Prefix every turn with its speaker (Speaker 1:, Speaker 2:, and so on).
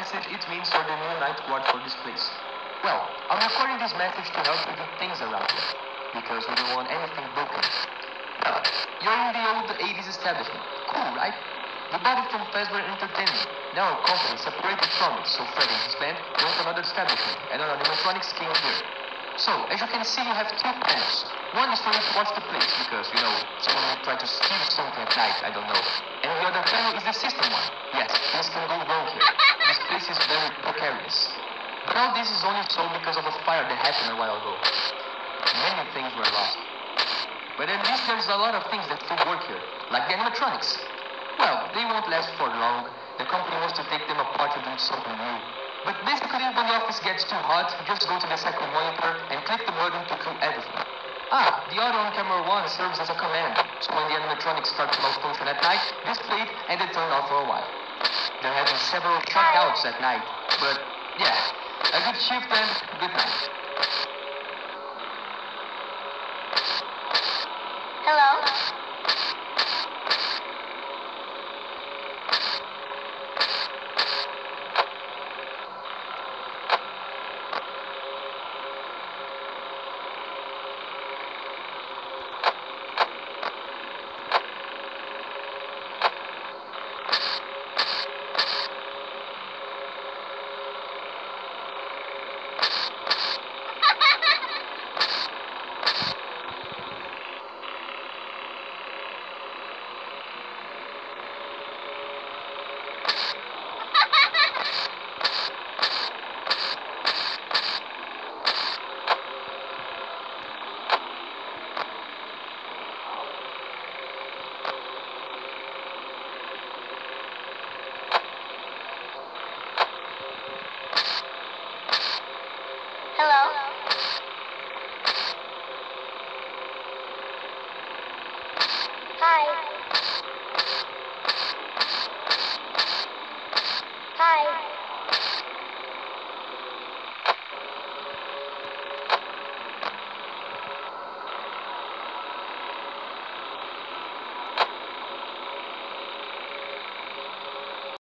Speaker 1: message, it means you're the new night guard for this place. Well, I'm recording this message to help you do things around here, because we don't want anything broken. You're in the old 80s establishment. Cool, right? You bought it from Fazbear Entertainment. Now our company separated from it, so Fred and his band went to another establishment, and our animatronics came here. So, as you can see, you have two panels. One is for you to watch the place, because, someone might try to steal something at night, I don't know. And the other panel is the system one. Yes, things can go wrong here. This place is very precarious. But all this is only so because of a fire that happened a while ago. Many things were lost. But at least there's a lot of things that still work here, like the animatronics. Well, they won't last for long. The company wants to take them apart to do something new. But basically, when the office gets too hot, just go to the second monitor and click the button to kill everything. The audio on camera 1 serves as a command, so when the animatronics start to malfunction at night, just play it and they turn off for a while. They're having several shutdowns at night, but yeah, a good shift and good night.
Speaker 2: Hello? Hello? Hi. Hi.